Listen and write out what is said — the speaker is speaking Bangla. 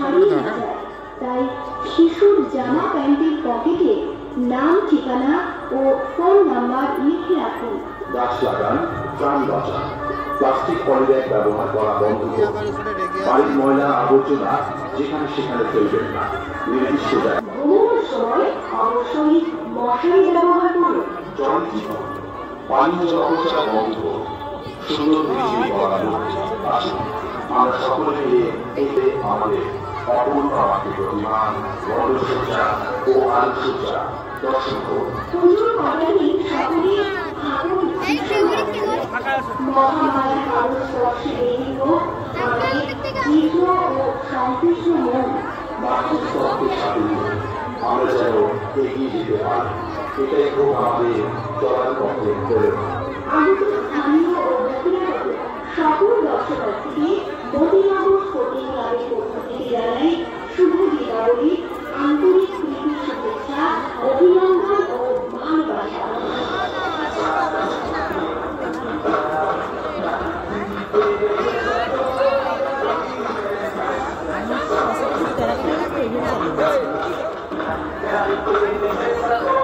হারিয়ে না যায়। তাই শিশুর জামা প্যান্টের পকেটে নাম, ঠিকানা ও ফোন নাম্বার লিখে রাখুন। গাছ লাগান, প্রাণ বাঁচান। প্লাস্টিক পলিব্যাগ ব্যবহার করা বন্ধ করুন। বাড়ির ময়লা আবর্জনা যেখানে সেখানে ফেলবেন না। নির্দিষ্ট ঘুমানোর সময় অবশ্যই মশারি ব্যবহার করুন। জল জীবন, পানীয় জল অপচয় বন্ধ করুন। সুন্দর পৃথিবী গড়ানো আসুন আমরা সকলে মিলে এতে আমাদের অপূর্ণ আমাকে প্রতিমান, বর্ণসজ্জা ও আলোকসজ্জা দর্শন করুন। পুজোর কটানি সকলে আগুন মহামায়া কারো স্পর্শে দেরি হোক আমাদের তীব্র ও সন্তুষ্ট মন বাস্তবকে সাথে নিয়ে আমরা যেন এগিয়ে যেতে পারি, এটাই হোক আমাদের চলার পথে প্রেরণা। আগত স্থানীয় ও বহিরাগত সকল দর্শনার্থীকে মতিনগর স্পোর্টিং ক্লাবের পক্ষ থেকে জানাই শুভ দীপাবলি, আন্তরিক প্রীতি, শুভেচ্ছা, অভিনন্দন ও ভালোবাসা। Gracias.